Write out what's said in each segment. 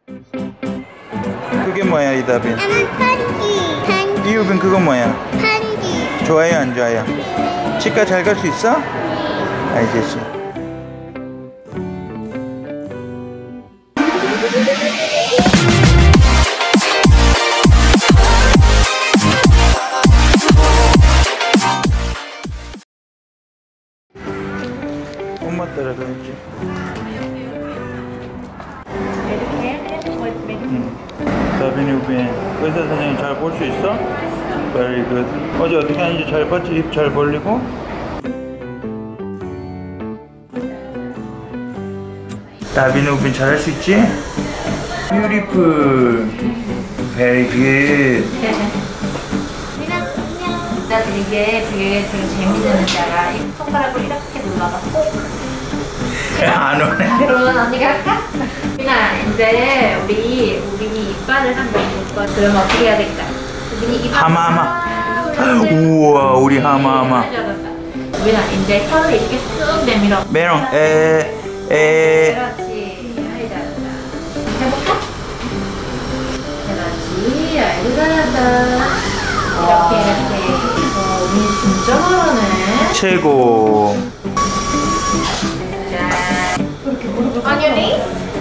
그게 뭐야 이다빈? 나는 편지. 이유빈 그건 뭐야? 편지. 좋아요 안 좋아요? 치과 잘 갈 수 있어? 알겠지. 엄마 따라가야지. 다빈이 우빈 의사 선생님 잘 볼 수 있어? Very good. 어제 어떻게 하는지 잘 봤지? 입 잘 벌리고. 다빈이 우빈 잘할 수 있지? Beautiful. Very good. 일단 이게 되게 재밌는 문제가 이 손가락을 이렇게 눌러서 꼭 안 오네. 그러면 언니가 할까? 유빈아 이제 우리 우빈이 이빨을 한번 볼 거야. 그럼 어떻게 해야 될까? 우빈이 이빨 하마하마. 우와 우리 하마하마. 유빈아 이제 혀를 이렇게 쑥 내밀어. 메롱 그렇지. 아이 잘한다. 해볼까? 그렇지. 아이고 잘한다. 이렇게. 우빈이 진짜 잘하네. 최고. On your knees?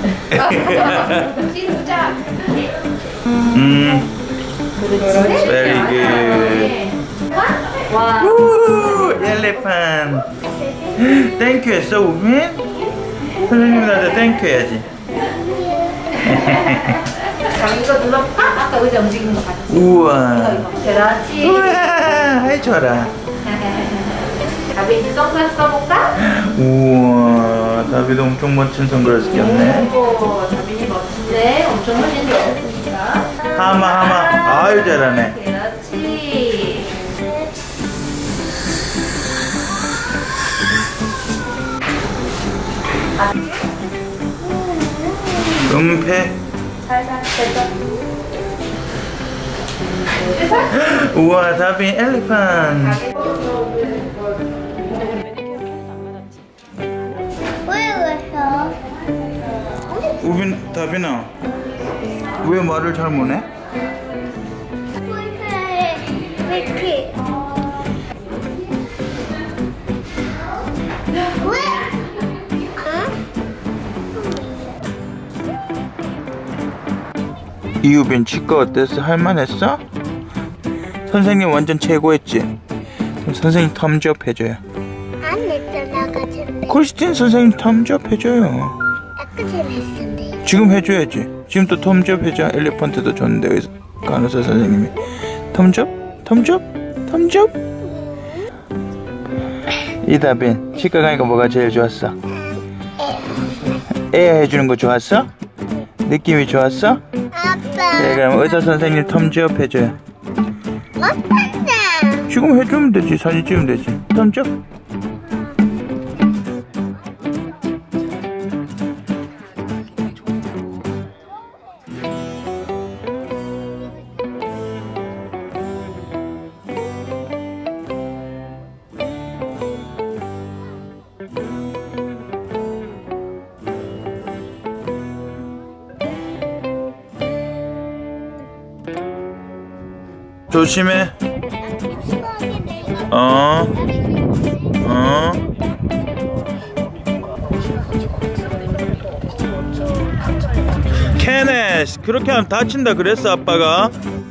진짜. Very good. 와. 우 엘레판. 땡큐 했어 우빈? 선생님한테 땡큐 해야지. 그럼 이거 눌러볼까? 아까 의자 움직이는 거 같지? 우와. 그렇지. 우와 해줘라. 다비 이제 선글라스 써볼까? 우와 다비도 엄청 멋진 선글라스 꼈네. 오, 다빈이 멋진데 엄청 멋진 게 없으니까. 하마 아유 잘하네. 그렇지. 은폐. 살살 됐어. 우와 다빈 엘리판. 왜 그랬어? 우빈 다빈아 왜 말을 잘 못해? 왜 이렇게? 왜? 이유빈 치과 어땠어? 할만했어? 선생님 완전 최고였지? 그럼 선생님 텀즈업 해줘요. 안 했잖아, 아까 전에. 크리스틴 선생님 텀즈업 해줘요. 아까 전에 했었는데. 지금 해줘야지. 지금 또 텀즈업 해줘. 엘리펀트도 줬는데 의사, 간호사 선생님이 텀즈업? 텀즈업? 텀즈업? 이다빈 치과 가니까 뭐가 제일 좋았어? 애 해주는 거 좋았어? 느낌이 좋았어? 아빠. 네 그럼 의사 선생님 텀즈업 해줘요. 어땠어? 지금 해주면 되지. 사진 찍으면 되지. 텀즈업. 조심해. 케네스 그렇게 하면 다친다 그랬어 아빠가.